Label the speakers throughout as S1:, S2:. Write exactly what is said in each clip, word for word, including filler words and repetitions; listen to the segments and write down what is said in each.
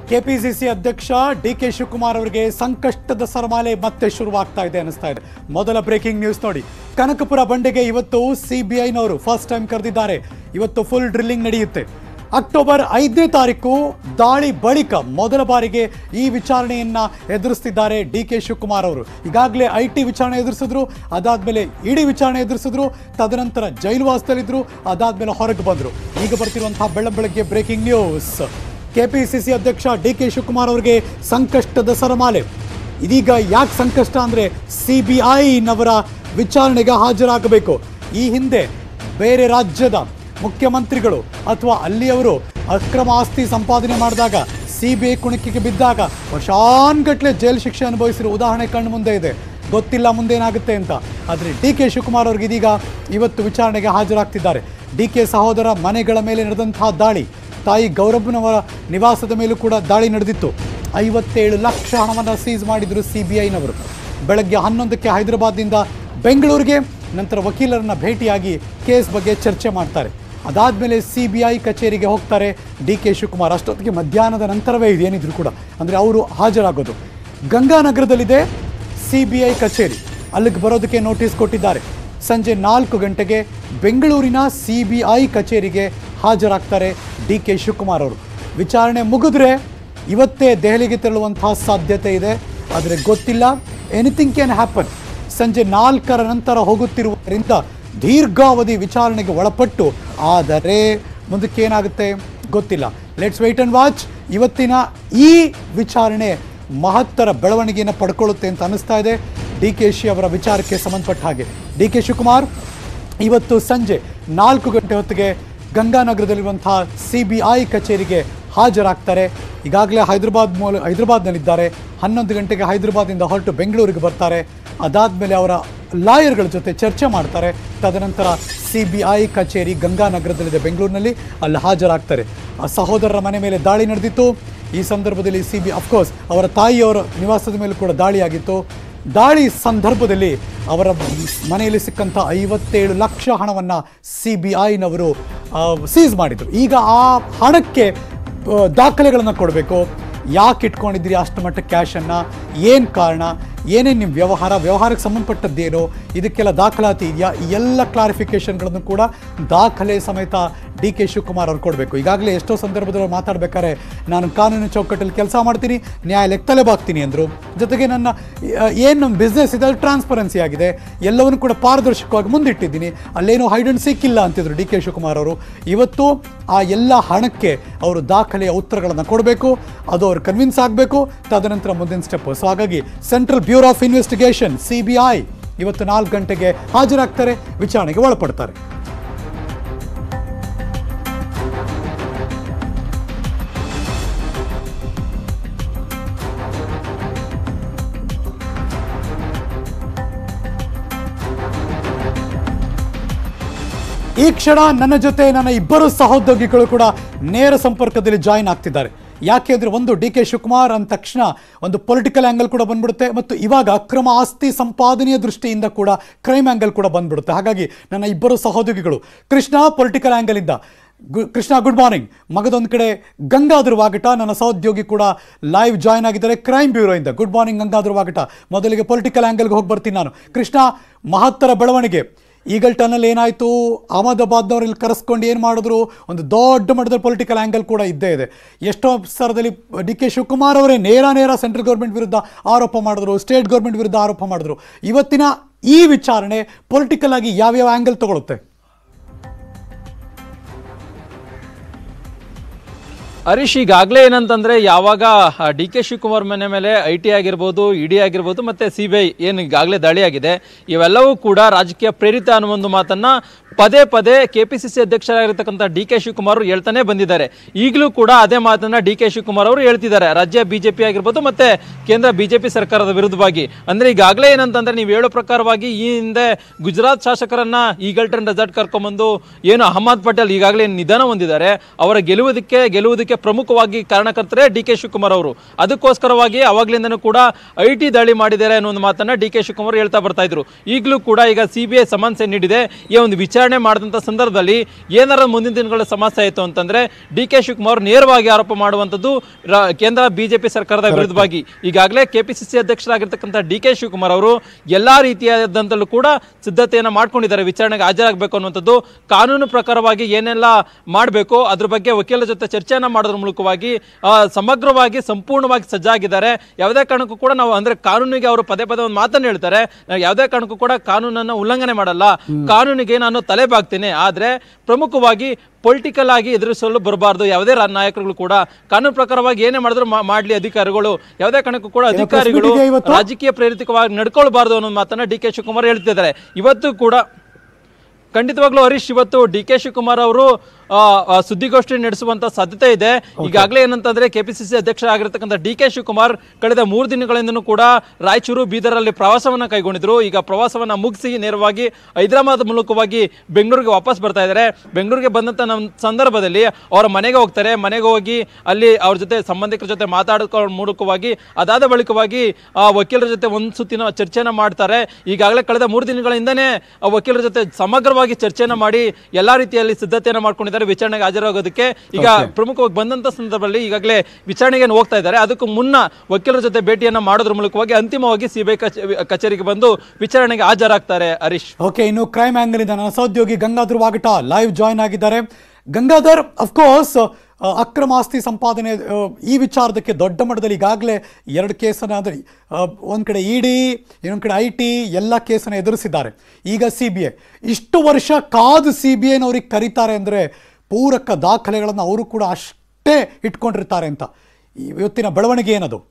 S1: KPCC ಅಧ್ಯಕ್ಷ D K Shivakumar ಅವರಿಗೆ ಸಂಕಷ್ಟದ ಸರಮಾಲೆ ಮತ್ತೆ ಶುರುವಾಗ್ತಾ ಇದೆ ಅನಿಸ್ತಾ ಇದೆ. ಮೊದಲ ಬ್ರೇಕಿಂಗ್ ನ್ಯೂಸ್ ನೋಡಿ. ಕನಕಪುರ ಬಂಡೆಗೆ ಇವತ್ತು ಸಿಬಿಐನವರು ಫಸ್ಟ್ ಟೈಮ್ ಕರೆದಿದ್ದಾರೆ. ಇವತ್ತು ಫುಲ್ ಡ್ರಿಲ್ಲಿಂಗ್ ನಡೆಯುತ್ತೆ. ಅಕ್ಟೋಬರ್ ಐದನೇ ತಾರೀಕು ದಾಳಿ ಬಳಿಕ ಮೊದಲ ಬಾರಿಗೆ ಈ ವಿಚಾರಣೆಯನ್ನ ಎದುರಿಸ್ತಿದ್ದಾರೆ ಡಿ ಕೆ ಶಿವಕುಮಾರ್ ಅವರು. ಈಗಾಗಲೇ ಐ ಟಿ ವಿಚಾರಣೆ ಎದುರಿಸಿದ್ರು, ಅದಾದ್ಮೇಲೆ ಇಡಿ ವಿಚಾರಣೆ ಎದುರಿಸಿದ್ರು, ತದನಂತರ ಜೈಲುವಾಸದಲ್ಲಿದ್ರು, ಅದಾದ್ಮೇಲೆ ಹೊರಗೆ ಬಂದರು. ಈಗ ಬರ್ತಿರುವಂತಹ ಬೆಳ ಬೆಳಗ್ಗೆ ಬ್ರೇಕಿಂಗ್ ನ್ಯೂಸ್. ಕೆಪಿಸಿಸಿ ಅಧ್ಯಕ್ಷ ಡಿ ಕೆ ಶಿವಕುಮಾರ್ ಅವರಿಗೆ ಸಂಕಷ್ಟದ ಸರಮಾಲೆ. ಇದೀಗ ಯಾಕೆ ಸಂಕಷ್ಟ ಅಂದರೆ ಸಿ ಬಿ ಐನವರ ವಿಚಾರಣೆಗೆ ಹಾಜರಾಗಬೇಕು. ಈ ಹಿಂದೆ ಬೇರೆ ರಾಜ್ಯದ ಮುಖ್ಯಮಂತ್ರಿಗಳು ಅಥವಾ ಅಲ್ಲಿಯವರು ಅಕ್ರಮ ಆಸ್ತಿ ಸಂಪಾದನೆ ಮಾಡಿದಾಗ ಸಿ ಬಿ ಐ ಕುಣಿಕೆಗೆ ಬಿದ್ದಾಗ ವರ್ಷಾನ್ಗಟ್ಲೆ ಜೈಲು ಶಿಕ್ಷೆ ಅನುಭವಿಸಿರೋ ಉದಾಹರಣೆ ಕಣ್ಣು ಮುಂದೆ ಇದೆ. ಗೊತ್ತಿಲ್ಲ ಮುಂದೇನಾಗುತ್ತೆ ಅಂತ. ಆದರೆ ಡಿ ಕೆ ಶಿವಕುಮಾರ್ ಅವ್ರಿಗೆ ಇದೀಗ ಇವತ್ತು ವಿಚಾರಣೆಗೆ ಹಾಜರಾಗ್ತಿದ್ದಾರೆ. ಡಿ ಕೆ ಸಹೋದರ ಮನೆಗಳ ಮೇಲೆ ನಡೆದಂತಹ ದಾಳಿ, ತಾಯಿ ಗೌರವ್ನವರ ನಿವಾಸದ ಮೇಲೂ ಕೂಡ ದಾಳಿ ನಡೆದಿತ್ತು. ಐವತ್ತೇಳು ಲಕ್ಷ ಹಣವನ್ನು ಸೀಸ್ ಮಾಡಿದರು ಸಿ ಬಿ ಐನವರು. ಬೆಳಗ್ಗೆ ಹನ್ನೊಂದಕ್ಕೆ ಹೈದರಾಬಾದ್ನಿಂದ ಬೆಂಗಳೂರಿಗೆ, ನಂತರ ವಕೀಲರನ್ನ ಭೇಟಿಯಾಗಿ ಕೇಸ್ ಬಗ್ಗೆ ಚರ್ಚೆ ಮಾಡ್ತಾರೆ. ಅದಾದಮೇಲೆ ಸಿ ಬಿ ಐ ಕಚೇರಿಗೆ ಹೋಗ್ತಾರೆ ಡಿ ಕೆ ಶಿವಕುಮಾರ್. ಅಷ್ಟೊತ್ತಿಗೆ ಮಧ್ಯಾಹ್ನದ ನಂತರವೇ ಇದು ಏನಿದ್ರು ಕೂಡ, ಅಂದರೆ ಅವರು ಹಾಜರಾಗೋದು. ಗಂಗಾನಗರದಲ್ಲಿದೆ ಸಿ ಬಿ ಐ ಕಚೇರಿ. ಅಲ್ಲಿಗೆ ಬರೋದಕ್ಕೆ ನೋಟಿಸ್ ಕೊಟ್ಟಿದ್ದಾರೆ. ಸಂಜೆ ನಾಲ್ಕು ಗಂಟೆಗೆ ಬೆಂಗಳೂರಿನ ಸಿ ಬಿ ಐ ಕಚೇರಿಗೆ ಹಾಜರಾಗ್ತಾರೆ ಡಿ ಕೆ ಶಿವಕುಮಾರ್ ಅವರು. ವಿಚಾರಣೆ ಮುಗಿದ್ರೆ ಇವತ್ತೇ ದೆಹಲಿಗೆ ತೆರಳುವಂತಹ ಸಾಧ್ಯತೆ ಇದೆ. ಆದರೆ ಗೊತ್ತಿಲ್ಲ, ಎನಿಥಿಂಗ್ ಕ್ಯಾನ್ ಹ್ಯಾಪನ್. ಸಂಜೆ ನಾಲ್ಕರ ನಂತರ ಹೋಗುತ್ತಿರುವುದರಿಂದ ದೀರ್ಘಾವಧಿ ವಿಚಾರಣೆಗೆ ಒಳಪಟ್ಟು, ಆದರೆ ಮುಂದಕ್ಕೆ ಏನಾಗುತ್ತೆ ಗೊತ್ತಿಲ್ಲ. Let's wait and watch. ಇವತ್ತಿನ ಈ ವಿಚಾರಣೆ ಮಹತ್ತರ ಬೆಳವಣಿಗೆಯನ್ನು ಪಡ್ಕೊಳ್ಳುತ್ತೆ ಅಂತ ಅನ್ನಿಸ್ತಾ ಇದೆ ಡಿ ಕೆ ಶಿ ಅವರ ವಿಚಾರಕ್ಕೆ ಸಂಬಂಧಪಟ್ಟ ಹಾಗೆ. ಡಿ ಕೆ ಶಿವಕುಮಾರ್ ಇವತ್ತು ಸಂಜೆ ನಾಲ್ಕು ಗಂಟೆ ಹೊತ್ತಿಗೆ ಗಂಗಾನಗರದಲ್ಲಿರುವಂತಹ ಸಿ ಬಿ ಐ ಕಚೇರಿಗೆ ಹಾಜರಾಗ್ತಾರೆ. ಈಗಾಗಲೇ ಹೈದರಾಬಾದ್ ಮೂಲ ಹೈದರಾಬಾದ್ನಲ್ಲಿದ್ದಾರೆ. ಹನ್ನೊಂದು ಗಂಟೆಗೆ ಹೈದರಾಬಾದಿಂದ ಹೊರಟು ಬೆಂಗಳೂರಿಗೆ ಬರ್ತಾರೆ. ಅದಾದಮೇಲೆ ಅವರ ಲಾಯರ್ಗಳ ಜೊತೆ ಚರ್ಚೆ ಮಾಡ್ತಾರೆ. ತದನಂತರ ಸಿ ಬಿ ಐ ಕಚೇರಿ ಗಂಗಾನಗರದಲ್ಲಿದೆ ಬೆಂಗಳೂರಿನಲ್ಲಿ, ಅಲ್ಲಿ ಹಾಜರಾಗ್ತಾರೆ. ಆ ಸಹೋದರರ ಮನೆ ಮೇಲೆ ದಾಳಿ ನಡೆದಿತ್ತು. ಈ ಸಂದರ್ಭದಲ್ಲಿ ಸಿ ಬಿ ಅಫ್ಕೋರ್ಸ್ ಅವರ ತಾಯಿಯವರ ನಿವಾಸದ ಮೇಲೂ ಕೂಡ ದಾಳಿಯಾಗಿತ್ತು. ದಾಳಿ ಸಂದರ್ಭದಲ್ಲಿ ಅವರ ಮನೆಯಲ್ಲಿ ಸಿಕ್ಕಂಥ ಐವತ್ತೇಳು ಲಕ್ಷ ಹಣವನ್ನು ಸಿ ಬಿ ಐನವರು ಸೀಸ್ ಮಾಡಿದರು. ಈಗ ಆ ಹಣಕ್ಕೆ ದಾಖಲೆಗಳನ್ನು ಕೊಡಬೇಕು. ಯಾಕೆ ಇಟ್ಕೊಂಡಿದ್ದೀರಿ ಅಷ್ಟು ಮಟ್ಟ ಕ್ಯಾಶನ್ನು, ಏನು ಕಾರಣ, ಏನೇನು ನಿಮ್ಮ ವ್ಯವಹಾರ, ವ್ಯವಹಾರಕ್ಕೆ ಸಂಬಂಧಪಟ್ಟದ್ದೇನು, ಇದಕ್ಕೆಲ್ಲ ದಾಖಲಾತಿ ಇದೆಯಾ, ಈ ಎಲ್ಲ ಕ್ಲಾರಿಫಿಕೇಷನ್ಗಳನ್ನು ಕೂಡ ದಾಖಲೆ ಸಮೇತ ಡಿ ಕೆ ಶಿವಕುಮಾರ್ ಅವ್ರು ಕೊಡಬೇಕು. ಈಗಾಗಲೇ ಎಷ್ಟೋ ಸಂದರ್ಭದಲ್ಲಿ ಮಾತಾಡಬೇಕಾದ್ರೆ ನಾನು ಕಾನೂನು ಚೌಕಟ್ಟಲ್ಲಿ ಕೆಲಸ ಮಾಡ್ತೀನಿ, ನ್ಯಾಯಾಲಯಕ್ಕೆ ತಲೆಬಾಗ್ತೀನಿ ಅಂದರು. ಜೊತೆಗೆ ನನ್ನ ಏನು ನಮ್ಮ ಬಿಸ್ನೆಸ್ ಇದೆ ಅದು ಟ್ರಾನ್ಸ್ಪರೆನ್ಸಿ ಆಗಿದೆ, ಎಲ್ಲವನ್ನೂ ಕೂಡ ಪಾರದರ್ಶಕವಾಗಿ ಮುಂದಿಟ್ಟಿದ್ದೀನಿ, ಅಲ್ಲೇನೂ ಹೈಡ್ ಅಂಡ್ ಸೀಕ್ ಇಲ್ಲ ಅಂತಿದ್ರು ಡಿ ಕೆ ಶಿವಕುಮಾರ್ ಅವರು. ಇವತ್ತು ಆ ಎಲ್ಲ ಹಣಕ್ಕೆ ಅವರು ದಾಖಲೆಯ ಉತ್ತರಗಳನ್ನು ಕೊಡಬೇಕು. ಅದು ಅವ್ರು ಕನ್ವಿನ್ಸ್ ಆಗಬೇಕು. ತದನಂತರ ಮುಂದಿನ ಸ್ಟೆಪ್. ಸೊ ಹಾಗಾಗಿ Central Bureau of Investigation C B I ಇವತ್ತು ನಾಲ್ಕು ಗಂಟೆಗೆ ಹಾಜರಾಗ್ತಾರೆ, ವಿಚಾರಣೆಗೆ ಒಳಪಡ್ತಾರೆ. ಈ ಕ್ಷಣ ನನ್ನ ಜೊತೆ ನನ್ನ ಇಬ್ಬರು ಸಹೋದ್ಯೋಗಿಗಳು ಕೂಡ ನೇರ ಸಂಪರ್ಕದಲ್ಲಿ ಜಾಯಿನ್ ಆಗ್ತಿದ್ದಾರೆ. ಯಾಕೆ ಅಂದರೆ ಒಂದು ಡಿ ಕೆ ಶಿವಕುಮಾರ್ ಅಂದ ತಕ್ಷಣ ಒಂದು ಪೊಲಿಟಿಕಲ್ ಆ್ಯಂಗಲ್ ಕೂಡ ಬಂದ್ಬಿಡುತ್ತೆ, ಮತ್ತು ಇವಾಗ ಅಕ್ರಮ ಆಸ್ತಿ ಸಂಪಾದನೆಯ ದೃಷ್ಟಿಯಿಂದ ಕೂಡ ಕ್ರೈಮ್ ಆ್ಯಂಗಲ್ ಕೂಡ ಬಂದ್ಬಿಡುತ್ತೆ. ಹಾಗಾಗಿ ನನ್ನ ಇಬ್ಬರು ಸಹೋದ್ಯೋಗಿಗಳು ಕೃಷ್ಣ ಪೊಲಿಟಿಕಲ್ ಆ್ಯಂಗಲಿಂದ. ಗು ಕೃಷ್ಣ ಗುಡ್ ಮಾರ್ನಿಂಗ್. ಮಗದೊಂದು ಕಡೆ ಗಂಗಾಧರ್ ವಾಗಟ ನನ್ನ ಸಹೋದ್ಯೋಗಿ ಕೂಡ ಲೈವ್ ಜಾಯ್ನ್ ಆಗಿದ್ದಾರೆ ಕ್ರೈಮ್ ಬ್ಯೂರೋಯಿಂದ. Good morning Gangadhar Vagata. ಮೊದಲಿಗೆ ಪೊಲಿಟಿಕಲ್ ಆ್ಯಂಗಲ್ಗೆ ಹೋಗಿ ಬರ್ತೀನಿ ನಾನು. ಕೃಷ್ಣ, ಮಹತ್ತರ ಬೆಳವಣಿಗೆ ಈಗಲ್ ಟನಲ್ ಏನಾಯಿತು, ಅಹಮದಾಬಾದ್ನವ್ರು ಇಲ್ಲಿ ಕರೆಸ್ಕೊಂಡು ಏನು ಮಾಡಿದ್ರು, ಒಂದು ದೊಡ್ಡ ಮಟ್ಟದ ಪೊಲಿಟಿಕಲ್ ಆ್ಯಂಗಲ್ ಕೂಡ ಇದ್ದೇ ಇದೆ. ಎಷ್ಟೋ ಸ್ತರದಲ್ಲಿ ಡಿ ಕೆ ಶಿವಕುಮಾರ್ ಅವರೇ ನೇರ ನೇರ ಸೆಂಟ್ರಲ್ ಗೌರ್ಮೆಂಟ್ ವಿರುದ್ಧ ಆರೋಪ ಮಾಡಿದ್ರು, ಸ್ಟೇಟ್ ಗೌರ್ಮೆಂಟ್ ವಿರುದ್ಧ ಆರೋಪ ಮಾಡಿದ್ರು. ಇವತ್ತಿನ ಈ ವಿಚಾರಣೆ ಪೊಲಿಟಿಕಲ್ ಆಗಿ ಯಾವ್ಯಾವ ಆ್ಯಂಗಲ್ ತಗೊಳುತ್ತೆ?
S2: ಹರೀಶ್, ಈಗಾಗಲೇ ಏನಂತಂದರೆ ಯಾವಾಗ ಡಿ ಕೆ ಶಿವಕುಮಾರ್ ಮನೆ ಮೇಲೆ ಐ ಟಿ ಆಗಿರ್ಬೋದು, ಇ ಡಿ ಆಗಿರ್ಬೋದು, ಮತ್ತು ಸಿ ಬಿ ಐ ಏನು ಈಗಾಗಲೇ ದಾಳಿಯಾಗಿದೆ, ಇವೆಲ್ಲವೂ ಕೂಡ ರಾಜಕೀಯ ಪ್ರೇರಿತ ಅನ್ನೋ ಒಂದು ಮಾತನ್ನು ಪದೇ ಪದೇ ಕೆ ಪಿ ಸಿ ಸಿ ಅಧ್ಯಕ್ಷರಾಗಿರ್ತಕ್ಕಂಥ ಡಿ ಕೆ ಶಿವಕುಮಾರ್ ಅವರು ಹೇಳ್ತಾನೆ ಬಂದಿದ್ದಾರೆ. ಈಗಲೂ ಕೂಡ ಅದೇ ಮಾತನ್ನು ಡಿ ಕೆ ಶಿವಕುಮಾರ್ ಅವರು ಹೇಳ್ತಿದ್ದಾರೆ. ರಾಜ್ಯ ಬಿ ಜೆ ಪಿ ಆಗಿರ್ಬೋದು ಮತ್ತು ಕೇಂದ್ರ ಬಿ ಜೆ ಪಿ ಸರ್ಕಾರದ ವಿರುದ್ಧವಾಗಿ. ಅಂದರೆ ಈಗಾಗಲೇ ಏನಂತಂದರೆ ನೀವು ಹೇಳೋ ಪ್ರಕಾರವಾಗಿ ಈ ಹಿಂದೆ ಗುಜರಾತ್ ಶಾಸಕರನ್ನು ಈಗಲ್ಟನ್ ರೆಸಾರ್ಟ್ ಕರ್ಕೊಂಬಂದು ಏನು ಅಹಮದ್ ಪಟೇಲ್ ಈಗಾಗಲೇ ನಿಧನ ಹೊಂದಿದ್ದಾರೆ, ಅವರ ಗೆಲ್ಲುವುದಕ್ಕೆ ಗೆಲ್ಲುವುದಕ್ಕೆ ಇದಕ್ಕೆ ಪ್ರಮುಖವಾಗಿ ಕಾರಣಕರ್ತರೆ ಡಿ ಕೆ ಶಿವಕುಮಾರ್ ಅವರು. ಅದಕ್ಕೋಸ್ಕರವಾಗಿ ಅವಾಗ್ಲಿಂದನೂ ಕೂಡ ಐ ಟಿ ದಾಳಿ ಮಾಡಿದ್ದಾರೆ ಅನ್ನೋ ಒಂದು ಮಾತನ್ನ ಡಿ ಕೆ ಶಿವಕುಮಾರ್ ಹೇಳ್ತಾ ಬರ್ತಾ ಇದ್ರು. ಈಗಲೂ ಕೂಡ ಈಗ ಸಿಬಿಐ ಸಮನ್ಸ್ ನೀಡಿದೆ. ಈ ಒಂದು ವಿಚಾರಣೆ ಮಾಡಿದಂತ ಸಂದರ್ಭದಲ್ಲಿ ಏನಾರ ಮುಂದಿನ ದಿನಗಳ ಸಮಸ್ಯೆ ಆಯಿತು ಅಂತಂದ್ರೆ ಡಿ ಕೆ ಶಿವಕುಮಾರ್ ನೇರವಾಗಿ ಆರೋಪ ಮಾಡುವಂತದ್ದು ಕೇಂದ್ರ ಬಿಜೆಪಿ ಸರ್ಕಾರದ ವಿರುದ್ಧವಾಗಿ. ಈಗಾಗಲೇ ಕೆಪಿಸಿಸಿ ಅಧ್ಯಕ್ಷರಾಗಿರ್ತಕ್ಕಂಥ ಡಿ ಕೆ ಶಿವಕುಮಾರ್ ಅವರು ಎಲ್ಲಾ ರೀತಿಯಾದಂತಲೂ ಕೂಡ ಸಿದ್ಧತೆಯನ್ನ ಮಾಡ್ಕೊಂಡಿದ್ದಾರೆ. ವಿಚಾರಣೆಗೆ ಹಾಜರಾಗಬೇಕು ಅನ್ನುವಂಥದ್ದು, ಕಾನೂನು ಪ್ರಕಾರವಾಗಿ ಏನೆಲ್ಲ ಮಾಡಬೇಕು ಅದ್ರ ಬಗ್ಗೆ ವಕೀಲರ ಜೊತೆ ಚರ್ಚೆಯನ್ನ ಮಾಡೋದ್ರ ಮೂಲಕವಾಗಿ ಸಮಗ್ರವಾಗಿ ಸಂಪೂರ್ಣವಾಗಿ ಸಜ್ಜಾಗಿದ್ದಾರೆ. ಯಾವುದೇ ಕಾರಣಕ್ಕೂ ಕೂಡ ನಾವು ಅಂದ್ರೆ ಕಾನೂನಿಗೆ ಅವರು ಪದೇ ಪದೇ ಒಂದು ಮಾತನ್ನು ಹೇಳ್ತಾರೆ, ಯಾವುದೇ ಕಾರಣಕ್ಕೂ ಕೂಡ ಕಾನೂನನ್ನು ಉಲ್ಲಂಘನೆ ಮಾಡಲ್ಲ, ಕಾನೂನಿಗೆ ನಾನು ತಲೆ ಬಾಗ್ತೇನೆ, ಆದ್ರೆ ಪ್ರಮುಖವಾಗಿ ಪೊಲಿಟಿಕಲ್ ಆಗಿ ಎದುರಿಸಲು ಬರಬಾರ್ದು. ಯಾವುದೇ ನಾಯಕರುಗಳು ಕೂಡ ಕಾನೂನು ಪ್ರಕಾರವಾಗಿ ಏನೇ ಮಾಡಿದ್ರು ಮಾಡ್ಲಿ, ಅಧಿಕಾರಿಗಳು ಯಾವುದೇ ಕಾರಣಕ್ಕೂ ಕೂಡ ಅಧಿಕಾರಿಗಳು ರಾಜಕೀಯ ಪ್ರೇರಿತವಾಗಿ ನಡ್ಕೊಳ್ಬಾರ್ದು ಅನ್ನೋ ಮಾತನ್ನ ಡಿ ಕೆ ಶಿವಕುಮಾರ್ ಹೇಳ್ತಿದ್ದಾರೆ. ಇವತ್ತು ಕೂಡ ಖಂಡಿತವಾಗ್ಲೂ ಹರೀಶ್, ಇವತ್ತು ಡಿ ಕೆ ಶಿವಕುಮಾರ್ ಅವರು ಸುದ್ದಿಗೋಷ್ಠಿ ನಡೆಸುವಂತ ಸಾಧ್ಯತೆ ಇದೆ. ಈಗಾಗಲೇ ಏನಂತಂದ್ರೆ ಕೆಪಿಸಿಸಿ ಅಧ್ಯಕ್ಷರಾಗಿರ್ತಕ್ಕಂಥ ಡಿ ಕೆ ಶಿವಕುಮಾರ್ ಕಳೆದ ಮೂರು ದಿನಗಳಿಂದನೂ ಕೂಡ ರಾಯಚೂರು, ಬೀದರಲ್ಲಿ ಪ್ರವಾಸವನ್ನ ಕೈಗೊಂಡಿದ್ರು. ಈಗ ಪ್ರವಾಸವನ್ನ ಮುಗಿಸಿ ನೇರವಾಗಿ ಹೈದರಾಬಾದ್ ಮೂಲಕವಾಗಿ ಬೆಂಗಳೂರಿಗೆ ವಾಪಸ್ ಬರ್ತಾ ಇದ್ದಾರೆ. ಬೆಂಗಳೂರಿಗೆ ಬಂದಂತ ಸಂದರ್ಭದಲ್ಲಿ ಅವರ ಮನೆಗೆ ಹೋಗ್ತಾರೆ. ಮನೆಗೆ ಹೋಗಿ ಅಲ್ಲಿ ಅವ್ರ ಜೊತೆ ಸಂಬಂಧಿಕರ ಜೊತೆ ಮಾತಾಡೋ ಮೂಲಕವಾಗಿ ಅದಾದ ಬಳಿಕವಾಗಿ ವಕೀಲರ ಜೊತೆ ಒಂದು ಸುತ್ತಿನ ಚರ್ಚೆನ ಮಾಡ್ತಾರೆ. ಈಗಾಗಲೇ ಕಳೆದ ಮೂರು ದಿನಗಳಿಂದನೇ ವಕೀಲರ ಜೊತೆ ಸಮಗ್ರವಾಗಿ ಚರ್ಚೆನ ಮಾಡಿ ಎಲ್ಲಾ ರೀತಿಯಲ್ಲಿ ಸಿದ್ಧತೆಯನ್ನು ಮಾಡ್ಕೊಂಡಿದ್ದಾರೆ ವಿಚಾರಣೆಗೆ ಹಾಜರಾಗೋದಕ್ಕೆ. ಈಗ ಪ್ರಮುಖವಾಗಿ ಬಂದಂತ ಸಂದರ್ಭದಲ್ಲಿ ಈಗಾಗಲೇ ವಿಚಾರಣೆಗೆ ಹೋಗ್ತಾ ಇದ್ದಾರೆ. ಅದಕ್ಕೂ ಮುನ್ನ ವಕೀಲರ ಜೊತೆ ಭೇಟಿಯನ್ನ ಮಾಡೋದ್ರ ಮೂಲಕವಾಗಿ ಅಂತಿಮವಾಗಿ ಸಿಬಿಐ ಕಚೇರಿಗೆ ಬಂದು ವಿಚಾರಣೆಗೆ ಹಾಜರಾಗ್ತಾರೆ. ಹರೀಶ್,
S1: ಓಕೆ, ಇನ್ನು ಕ್ರೈಮ್ ಆಂಗಲ್ ಇಂದ ನನ್ನ ಸಹೋದ್ಯೋಗಿ ಗಂಗಾಧರ್ ವಾಗಟ ಲೈವ್ ಜಾಯ್ನ್ ಆಗಿದ್ದಾರೆ. ಗಂಗಾಧರ್, ಅಫ್ಕೋರ್ಸ್ ಅಕ್ರಮ ಆಸ್ತಿ ಸಂಪಾದನೆ ಈ ವಿಚಾರದಕ್ಕೆ ದೊಡ್ಡ ಮಟ್ಟದಲ್ಲಿ ಈಗಾಗಲೇ ಎರಡು ಕೇಸನ್ನು ಅಂದರೆ ಒಂದು ಕಡೆ ಇ ಡಿ, ಇನ್ನೊಂದು ಕಡೆ ಐ ಟಿ ಎಲ್ಲ ಕೇಸನ್ನು ಎದುರಿಸಿದ್ದಾರೆ. ಈಗ ಸಿ ಬಿ ಐ ಇಷ್ಟು ವರ್ಷ ಕಾದು ಸಿ ಬಿ ಐನವ್ರಿಗೆ ಕರೀತಾರೆ ಅಂದರೆ ಪೂರಕ ದಾಖಲೆಗಳನ್ನು ಅವರು ಕೂಡ ಅಷ್ಟೇ ಇಟ್ಕೊಂಡಿರ್ತಾರೆ ಅಂತ. ಇವತ್ತಿನ ಬೆಳವಣಿಗೆ ಏನದು?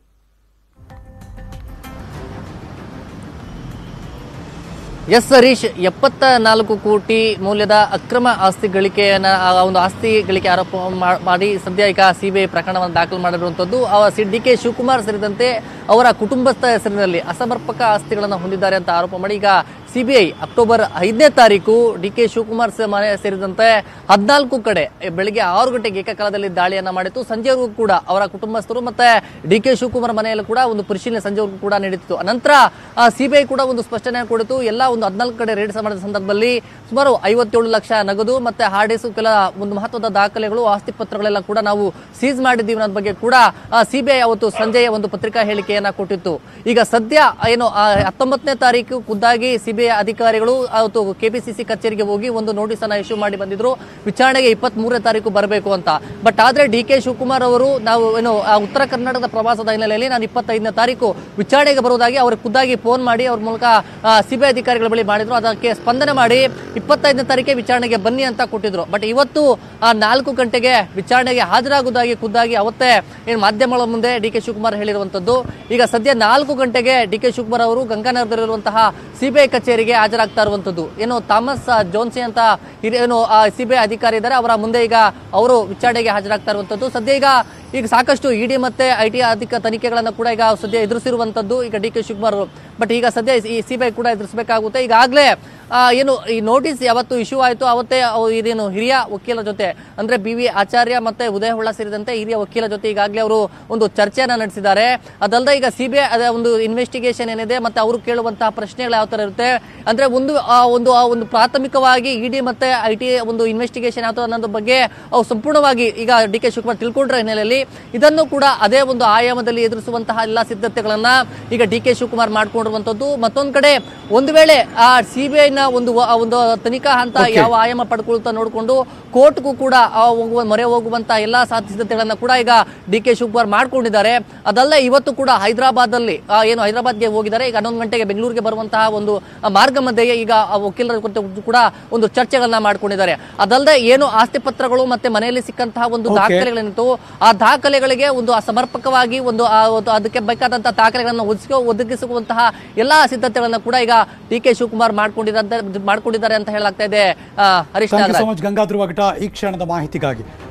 S3: ಎಸ್ ಹರೀಶ್, ಎಪ್ಪತ್ತ ನಾಲ್ಕು ಕೋಟಿ ಮೌಲ್ಯದ ಅಕ್ರಮ ಆಸ್ತಿ ಗಳಿಕೆಯನ್ನ ಒಂದು ಆಸ್ತಿ ಗಳಿಕೆ ಆರೋಪ ಮಾಡಿ ಸದ್ಯ ಈಗ ಸಿಬಿಐ ಪ್ರಕರಣವನ್ನು ದಾಖಲು ಮಾಡಿರುವಂತದ್ದು. ಡಿ ಕೆ ಶಿವಕುಮಾರ್ ಸೇರಿದಂತೆ ಅವರ ಕುಟುಂಬಸ್ಥ ಹೆಸರಿನಲ್ಲಿ ಅಸಮರ್ಪಕ ಆಸ್ತಿಗಳನ್ನು ಹೊಂದಿದ್ದಾರೆ ಅಂತ ಆರೋಪ ಮಾಡಿ ಈಗ ಸಿಬಿಐ ಅಕ್ಟೋಬರ್ ಐದನೇ ತಾರೀಕು ಡಿ ಕೆ ಶಿವಕುಮಾರ್ ಮನೆ ಸೇರಿದಂತೆ ಹದಿನಾಲ್ಕು ಕಡೆ ಬೆಳಿಗ್ಗೆ ಆರು ಗಂಟೆಗೆ ಏಕಕಾಲದಲ್ಲಿ ದಾಳಿಯನ್ನ ಮಾಡಿತ್ತು. ಸಂಜೆವರೆಗೂ ಕೂಡ ಅವರ ಕುಟುಂಬಸ್ಥರು ಮತ್ತೆ ಡಿ ಕೆ ಶಿವಕುಮಾರ್ ಮನೆಯಲ್ಲೂ ಕೂಡ ಒಂದು ಪರಿಶೀಲನೆ ಸಂಜೆವರೆಗೂ ಕೂಡ ನಡೆದಿತ್ತು. ನಂತರ ಸಿಬಿಐ ಕೂಡ ಒಂದು ಸ್ಪಷ್ಟನೆ ಕೊಡಿತು. ಎಲ್ಲ ಒಂದು ಹದಿನಾಲ್ಕು ಕಡೆ ರೇಡ್ ಮಾಡಿದ ಸಂದರ್ಭದಲ್ಲಿ ಸುಮಾರು ಐವತ್ತೇಳು ಲಕ್ಷ ನಗದು ಮತ್ತೆ ಹಾರ್ಡ್ ಡಿಸ್ಕ್, ಕೆಲ ಒಂದು ಮಹತ್ವದ ದಾಖಲೆಗಳು, ಆಸ್ತಿ ಪತ್ರಗಳೆಲ್ಲ ಕೂಡ ನಾವು ಸೀಸ್ ಮಾಡಿದ್ದೀವಿ ಅನ್ನೋದ್ರ ಬಗ್ಗೆ ಕೂಡ ಸಿಬಿಐ ಅವತ್ತು ಸಂಜೆಯ ಒಂದು ಪತ್ರಿಕಾ ಹೇಳಿಕೆಯನ್ನ ಕೊಟ್ಟಿತ್ತು. ಈಗ ಸದ್ಯ ಏನು ಹತ್ತೊಂಬತ್ತನೇ ತಾರೀಕು ಖುದ್ದಾಗಿ ಸಿಬಿಐ ಅಧಿಕಾರಿಗಳು ಅವತ್ತು ಕೆಪಿಸಿಸಿ ಕಚೇರಿಗೆ ಹೋಗಿ ಒಂದು ನೋಟಿಸ್ ಅನ್ನ ಇಶ್ಯೂ ಮಾಡಿ ಬಂದಿದ್ರು, ವಿಚಾರಣೆಗೆ ಇಪ್ಪತ್ತ್ ಮೂರನೇ ತಾರೀಕು ಬರಬೇಕು ಅಂತ. ಬಟ್ ಆದ್ರೆ ಡಿ ಕೆ ಶಿವಕುಮಾರ್ ಅವರು ನಾವು ಏನು ಉತ್ತರ ಕರ್ನಾಟಕದ ಪ್ರವಾಸದ ಹಿನ್ನೆಲೆಯಲ್ಲಿ ನಾನು ಇಪ್ಪತ್ತೈದನೇ ತಾರೀಕು ವಿಚಾರಣೆಗೆ ಬರುವುದಾಗಿ ಅವ್ರಿಗೆ ಖುದ್ದಾಗಿ ಫೋನ್ ಮಾಡಿ ಅವ್ರ ಮೂಲಕ ಸಿಬಿಐ ಅಧಿಕಾರಿಗಳ ಬಳಿ ಮಾಡಿದ್ರು. ಅದಕ್ಕೆ ಸ್ಪಂದನೆ ಮಾಡಿ ಇಪ್ಪತ್ತೈದನೇ ತಾರೀಕೆ ವಿಚಾರಣೆಗೆ ಬನ್ನಿ ಅಂತ ಕೊಟ್ಟಿದ್ರು. ಬಟ್ ಇವತ್ತು ನಾಲ್ಕು ಗಂಟೆಗೆ ವಿಚಾರಣೆಗೆ ಹಾಜರಾಗುವುದಾಗಿ ಖುದ್ದಾಗಿ ಅವತ್ತೇ ಏನು ಮಾಧ್ಯಮಗಳ ಮುಂದೆ ಡಿ ಕೆ ಶಿವಕುಮಾರ್ ಹೇಳಿರುವಂತದ್ದು. ಈಗ ಸದ್ಯ ನಾಲ್ಕು ಗಂಟೆಗೆ ಡಿ ಕೆ ಶಿವಕುಮಾರ್ ಅವರು ಗಂಗಾನಗರದಲ್ಲಿರುವಂತಹ ಸಿಬಿಐ ಕಚೇರಿಗೆ ಹಾಜರಾಗ್ತಾ ಇರುವಂತದ್ದು. ಏನು ಥಾಮಸ್ ಜೋನ್ಸಿ ಅಂತ ಏನು ಸಿಬಿಐ ಅಧಿಕಾರಿ ಇದ್ದಾರೆ, ಅವರ ಮುಂದೆ ಈಗ ಅವರು ವಿಚಾರಣೆಗೆ ಹಾಜರಾಗ್ತಾ ಇರುವಂತದ್ದು. ಸದ್ಯ ಈಗ ಈಗ ಸಾಕಷ್ಟು ಇಡಿ ಮತ್ತೆ ಐ ಟಿ ಅಧಿಕ ತನಿಖೆಗಳನ್ನು ಕೂಡ ಈಗ ಸದ್ಯ ಎದುರಿಸಿರುವಂತದ್ದು ಈಗ ಡಿ ಕೆ ಶಿವಕುಮಾರ್. ಬಟ್ ಈಗ ಸದ್ಯ ಈ ಸಿಬಿಐ ಕೂಡ ಎದುರಿಸಬೇಕಾಗುತ್ತೆ. ಈಗಾಗಲೇ ಏನು ಈ ನೋಟಿಸ್ ಯಾವತ್ತು ಇಶ್ಯೂ ಆಯಿತು ಅವತ್ತೇ ಇದೇನು ಹಿರಿಯ ವಕೀಲರ ಜೊತೆ ಅಂದ್ರೆ ಬಿ ವಿ ಆಚಾರ್ಯ ಮತ್ತೆ ಉದಯ ಹೊಳ್ಳ ಸೇರಿದಂತೆ ಹಿರಿಯ ವಕೀಲರ ಜೊತೆ ಈಗಾಗಲೇ ಅವರು ಒಂದು ಚರ್ಚೆಯನ್ನ ನಡೆಸಿದ್ದಾರೆ. ಅದಲ್ಲದೆ ಈಗ ಸಿಬಿಐ ಒಂದು ಇನ್ವೆಸ್ಟಿಗೇಷನ್ ಏನಿದೆ ಮತ್ತೆ ಅವರು ಕೇಳುವಂತಹ ಪ್ರಶ್ನೆಗಳು ಯಾವ ತರ ಇರುತ್ತೆ ಅಂದ್ರೆ ಒಂದು ಒಂದು ಒಂದು ಪ್ರಾಥಮಿಕವಾಗಿ ಇಡಿ ಮತ್ತೆ ಐ ಟಿ ಒಂದು ಇನ್ವೆಸ್ಟಿಗೇಷನ್ ಯಾವ ಅನ್ನೋದ್ರ ಬಗ್ಗೆ ಅವು ಸಂಪೂರ್ಣವಾಗಿ ಈಗ ಡಿ ಕೆ ಶಿವಕುಮಾರ್ ತಿಳ್ಕೊಂಡ್ರ ಹಿನ್ನೆಲೆಯಲ್ಲಿ ಇದನ್ನು ಕೂಡ ಅದೇ ಒಂದು ಆಯಾಮದಲ್ಲಿ ಎದುರಿಸುವಂತಹ ಎಲ್ಲಾ ಸಿದ್ಧತೆಗಳನ್ನ ಈಗ ಡಿ ಕೆ ಶಿವಕುಮಾರ್ ಮಾಡ್ಕೊಂಡಿರುವಂತದ್ದು. ಮತ್ತೊಂದು ಕಡೆ ಒಂದು ವೇಳೆ ಆ ಸಿಬಿಐ ಒಂದು ಒಂದು ತನಿಖಾ ಹಂತ ಯಾವ ಆಯಾಮ ಪಡ್ಕೊಳ್ತಾ ನೋಡಿಕೊಂಡು ಕೋರ್ಟ್ಗೂ ಕೂಡ ಹೋಗುವ ಮೊರೆ ಹೋಗುವಂತ ಎಲ್ಲಾ ಸಿದ್ಧತೆಗಳನ್ನ ಕೂಡ ಈಗ ಡಿ ಕೆ ಶಿವಕುಮಾರ್ ಮಾಡ್ಕೊಂಡಿದ್ದಾರೆ. ಅದಲ್ಲದೆ ಇವತ್ತು ಕೂಡ ಹೈದರಾಬಾದ್ ಅಲ್ಲಿ ಏನು ಹೈದರಾಬಾದ್ಗೆ ಹೋಗಿದ್ದಾರೆ. ಈಗ ಹನ್ನೊಂದು ಗಂಟೆಗೆ ಬೆಂಗಳೂರಿಗೆ ಬರುವಂತಹ ಒಂದು ಮಾರ್ಗ ಮಧ್ಯೆ ಈಗ ವಕೀಲರ ಕೂಡ ಒಂದು ಚರ್ಚೆಗಳನ್ನ ಮಾಡ್ಕೊಂಡಿದ್ದಾರೆ. ಅದಲ್ಲದೆ ಏನು ಆಸ್ತಿ ಪತ್ರಗಳು ಮತ್ತೆ ಮನೆಯಲ್ಲಿ ಸಿಕ್ಕಂತಹ ಒಂದು ದಾಖಲೆಗಳೇನಿತ್ತು ಆ ದಾಖಲೆಗಳಿಗೆ ಒಂದು ಸಮರ್ಪಕವಾಗಿ ಒಂದು ಅದಕ್ಕೆ ಬೇಕಾದಂತಹ ದಾಖಲೆಗಳನ್ನು ಒದಗಿಸುವ ಒದಗಿಸುವಂತಹ ಎಲ್ಲಾ ಸಿದ್ಧತೆಗಳನ್ನ ಕೂಡ ಈಗ ಡಿ ಕೆ ಶಿವಕುಮಾರ್ ಮಾಡ್ಕೊಂಡಿದ್ದಾರೆ ಮಾಡ್ಕೊಂಡಿದ್ದಾರೆ ಅಂತ ಹೇಳಲಾಗ್ತಾ ಇದೆ. ಹರೀಶ್,
S1: ಗಂಗಾಧರ್ ವಾಗಟ ಈ ಕ್ಷಣದ ಮಾಹಿತಿಗಾಗಿ.